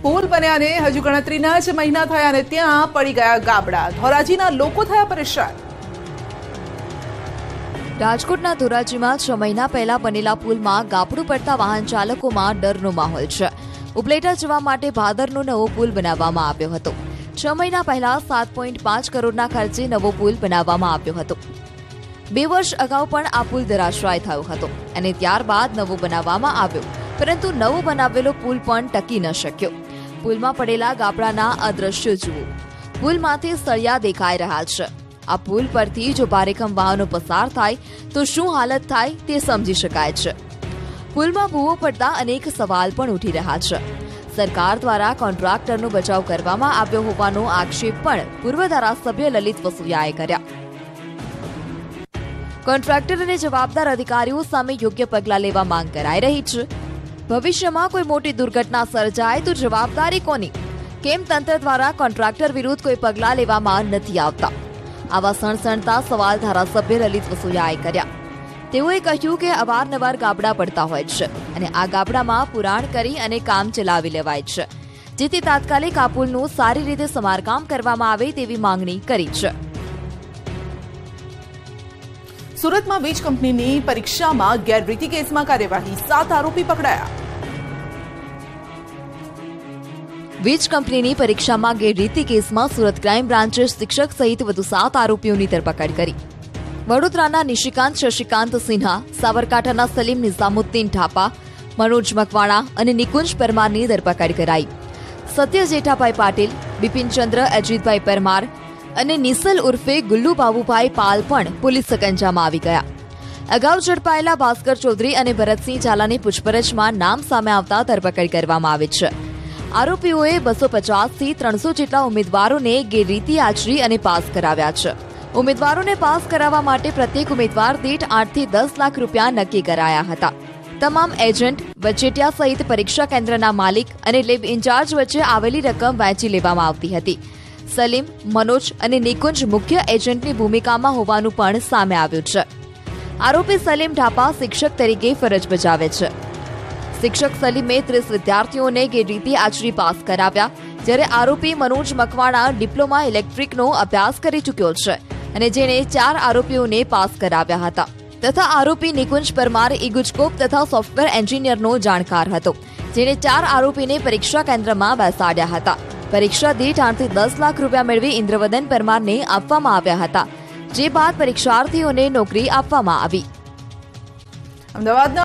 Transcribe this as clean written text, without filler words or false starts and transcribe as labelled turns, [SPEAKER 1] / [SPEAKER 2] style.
[SPEAKER 1] પુલ બન્યાને હજુ ગણતરીના જ મહિના થયા અને ત્યાં પડી ગયા ગાબડા. ધોરાજીના લોકો થયા પરેશાન.
[SPEAKER 2] રાજકોટના ધોરાજીમાં 6 મહિના પહેલા બનેલા પુલમાં ગાબડું પડતા વાહન ચાલકોમાં ડરનો માહોલ છે. ઉપલેટા જવા માટે ભાદરનો નવો પુલ બનાવવામાં આવ્યો હતો. 6 મહિના પહેલા 7.5 કરોડના ખર્ચે નવો પુલ બનાવવામાં આવ્યો હતો. 2 વર્ષ અગાઉ પણ આ પુલ ધરાશાય થયો હતો અને ત્યારબાદ નવો બનાવવામાં આવ્યો, પરંતુ નવો બનાવેલો પુલ પણ ટકી ન શક્યો. પુલમાં પડેલા ગાબડાના આ દ્રશ્યો જુઓ. પુલમાંથી સળિયા દેખાઈ રહ્યા છે. આ પુલ પરથી જો ભારેખમ વાહનો પસાર થાય તો શું હાલત થાય તે સમજી શકાય છે. પુલમાં ભૂવો પડતા અનેક સવાલ પણ ઉઠી રહ્યા છે. સરકાર દ્વારા કોન્ટ્રાક્ટરનો બચાવ કરવામાં આવ્યો હોવાનો આક્ષેપ પણ પૂર્વ ધારાસભ્ય લલિત વસોયાએ કર્યા. કોન્ટ્રાક્ટર અને જવાબદાર અધિકારીઓ સામે યોગ્ય પગલાં લેવા માંગ કરાઈ રહી છે. ભવિષ્યમાં કોઈ મોટી દુર્ઘટના સર્જાય તો જવાબદારી કોની? કેમ તંત્ર દ્વારા કોન્ટ્રાક્ટર વિરુદ્ધ કોઈ પગલાં લેવામાં નથી આવતા? આવા સણસણતા સવાલ ધારાસભ્ય લલિત વસોયાએ કર્યા. તેઓએ કહ્યું કે અવારનવાર ગાબડા પડતા હોય છે અને આ ગાબડામાં પુરાણ કરી અને કામ ચલાવી લેવાય છે, જેથી તાત્કાલિક આ પુલનું સારી રીતે સમારકામ કરવામાં આવે તેવી માંગણી કરી છે.
[SPEAKER 1] સુરતમાં વીજ કંપનીની પરીક્ષામાં ગેરરીતિ કેસમાં કાર્યવાહી, 7 આરોપી પકડાયા.
[SPEAKER 2] વીજ કંપનીની પરીક્ષામાં ગેરરીતિ કેસમાં સુરત ક્રાઇમ બ્રાન્ચે શિક્ષક સહિત વધુ 7 આરોપીઓની ધરપકડ કરી. વડોદરાના નિશિકાંત શશિકાંત સિન્હા, સાબરકાંઠાના સલીમ નિઝામુદ્દીન ઠાપા, મનોજ મકવાણા અને નિકુંજ પરમારની ધરપકડ કરાઈ. સત્ય જેઠાભાઈ પાટીલ, બિપિનચંદ્ર અજીતભાઈ પરમાર અને નિસલ ઉર્ફે ગુલ્લુ બાબુભાઈ પાલ પણ પોલીસ સકંજામાં આવી ગયા. અગાઉ ઝડપાયેલા ભાસ્કર ચૌધરી અને ભરતસિંહ ઝાલાની પૂછપરછમાં નામ સામે આવતા ધરપકડ કરવામાં આવી છે. આરોપીઓએ 250 થી 300 જેટલા ઉમેદવારોને ગેરરીતિ આચરી અને પાસ કરાવ્યા છે. ઉમેદવારોને પાસ કરાવવા માટે પ્રત્યેક ઉમેદવાર દીઠ 8 થી 10 લાખ રૂપિયા નક્કી કરાયા હતા. તમામ એજન્ટ, વચેટિયા સહિત પરીક્ષા કેન્દ્રના માલિક અને લેબ ઇન્ચાર્જ વચ્ચે આવેલી રકમ વહેંચી લેવામાં આવતી હતી. સલીમ, મનોજ અને નિકુંજ મુખ્ય એજન્ટની ભૂમિકામાં હોવાનું પણ સામે આવ્યું છે. આરોપી સલીમ ઠાપા શિક્ષક તરીકે ફરજ બજાવે છે. શિક્ષક સલીમે 30 વિદ્યાર્થીઓને ગેરરીતિ આચરી પાસ કરાવ્યા, જ્યારે આરોપી મનોજ મકવાણા ડિપ્લોમા ઇલેક્ટ્રિકનો અભ્યાસ કરી ચૂક્યો છે અને જેણે 4 આરોપીઓને પાસ કરાવ્યા હતા, તથા આરોપી નિકુંજ પરમાર ઇગુજકોપ તથા સોફ્ટવેર એન્જિનિયરનો જાણકાર હતો, જેણે 4 આરોપીને પરીક્ષા કેન્દ્રમાં બેસાડ્યા હતા. પરીક્ષા દીઠ 8 થી 10 લાખ રૂપિયા મેળવી ઇન્દ્રવદન પરમારને આપવામાં આવ્યા હતા, જે બાદ પરીક્ષાર્થીઓને નોકરી આપવામાં આવી.
[SPEAKER 1] અમદાવાદના